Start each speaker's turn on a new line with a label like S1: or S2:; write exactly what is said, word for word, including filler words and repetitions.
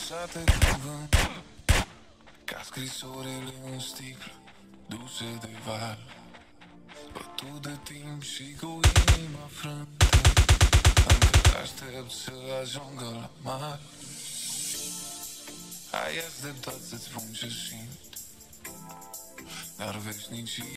S1: lăsate cu vânt, ca scrisorile în sticlă duse de val, bătut de timp și cu inima frântă, încă aștept să ajungă la mare. Ai așteptat să-ți spun ce simt, dar veșnicii